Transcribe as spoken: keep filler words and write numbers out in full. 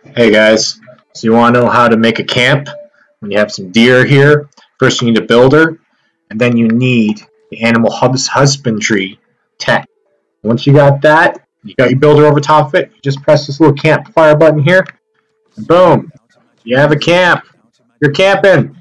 Hey guys, so you want to know how to make a camp when you have some deer here? First you need a builder, and then you need the animal hus- husbandry tech. Once you got that, you got your builder over top of it, you just press this little campfire button here, and boom, you have a camp. You're camping.